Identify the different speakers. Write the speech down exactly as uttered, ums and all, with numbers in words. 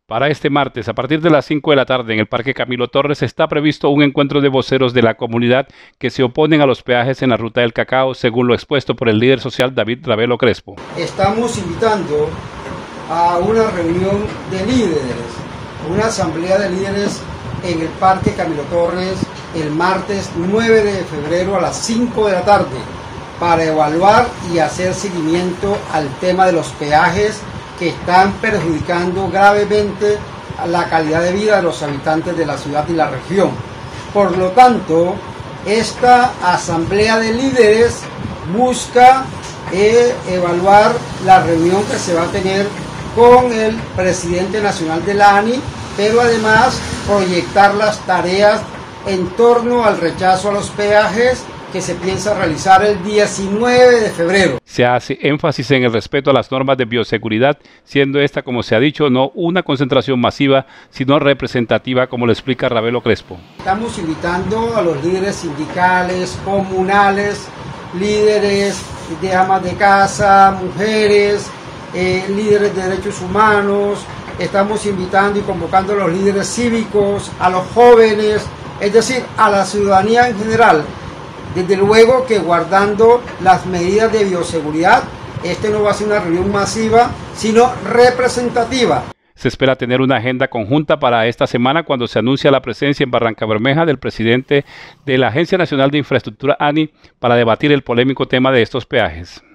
Speaker 1: Para este martes, a partir de las cinco de la tarde, en el Parque Camilo Torres, está previsto un encuentro de voceros de la comunidad que se oponen a los peajes en la Ruta del Cacao, según lo expuesto por el líder social David Ravelo Crespo.
Speaker 2: Estamos invitando a una reunión de líderes, una asamblea de líderes en el Parque Camilo Torres el martes nueve de febrero a las cinco de la tarde para evaluar y hacer seguimiento al tema de los peajes que están perjudicando gravemente la calidad de vida de los habitantes de la ciudad y la región. Por lo tanto, esta asamblea de líderes busca eh, evaluar la reunión que se va a tener con el presidente nacional de la A N I, pero además proyectar las tareas en torno al rechazo a los peajes que se piensa realizar el diecinueve de febrero.
Speaker 1: Se hace énfasis en el respeto a las normas de bioseguridad, siendo esta, como se ha dicho, no una concentración masiva, sino representativa, como lo explica Ravelo Crespo.
Speaker 2: Estamos invitando a los líderes sindicales, comunales, líderes de amas de casa, mujeres, eh, líderes de derechos humanos. Estamos invitando y convocando a los líderes cívicos, a los jóvenes, es decir, a la ciudadanía en general. Desde luego que guardando las medidas de bioseguridad, este no va a ser una reunión masiva, sino representativa.
Speaker 1: Se espera tener una agenda conjunta para esta semana cuando se anuncia la presencia en Barrancabermeja del presidente de la Agencia Nacional de Infraestructura A N I para debatir el polémico tema de estos peajes.